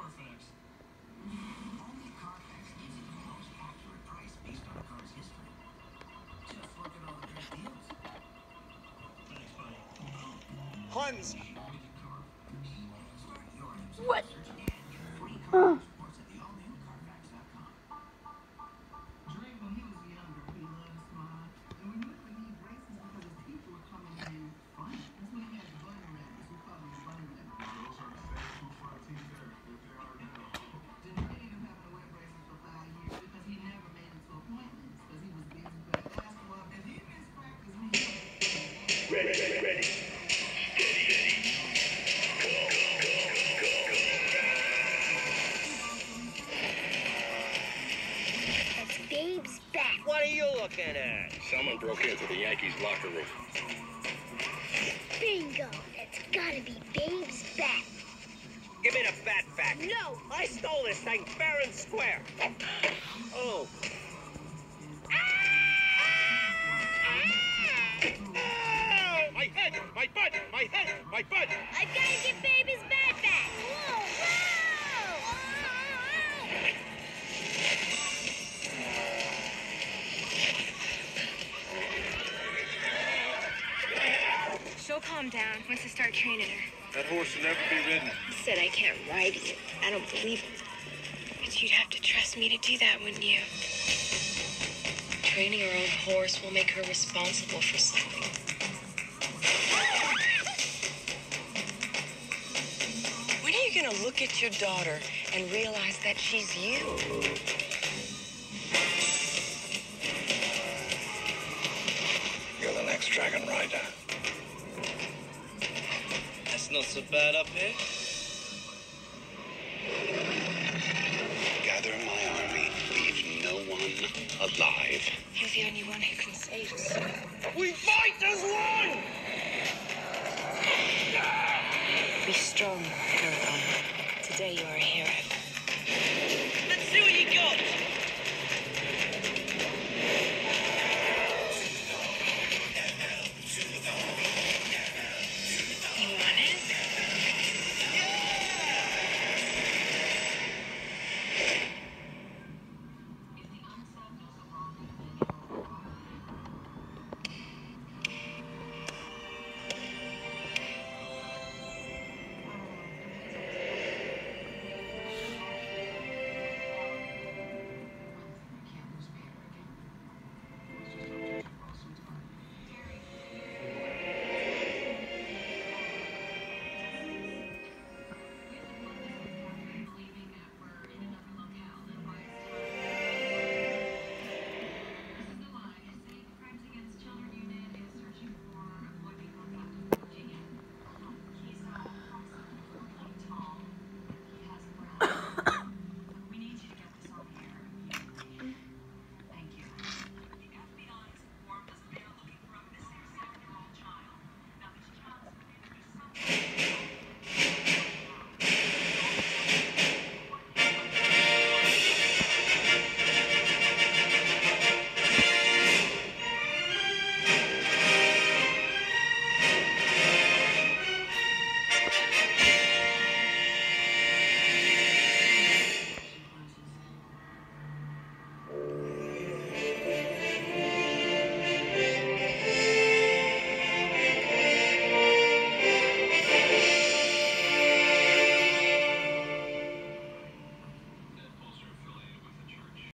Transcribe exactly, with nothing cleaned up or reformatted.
Only Carfax gives you the most accurate price based on a car's history. Just look at all the great deals. Thanks, buddy. Huns! What? Free car exports at the all new Carfax dot com. Drake, when he was younger, he loved Smile. And we knew he needed braces because his teeth were coming in funny. That's when he had the bunny rabbits. We call them the bunny rabbits. Those are the same two front teeth there. If they are now. Didn't need him having to wear braces for five years because he never made it to appointments because he was busy playing basketball. And he missed practice when he was Ready, ready, ready. That's Babe's bat. What are you looking at? Someone broke into the Yankees locker room. Bingo. That's gotta be Babe's bat. Give me the bat back. No. I stole this thing fair and square. Oh. Ow! My head! My butt! My head! My butt! I've gotta get Babe's bat back. Whoa, whoa. She'll calm down once I start training her. That horse will never be ridden. He said I can't ride you. I don't believe it. But you'd have to trust me to do that, wouldn't you? Training her own horse will make her responsible for something. When are you gonna look at your daughter and realize that she's you? You're the next dragon rider. That's not so bad up here. Gather my army. Leave no one alive. You're the only one who can save us. We fight as one! Be strong, Paragon. Today you're a hero.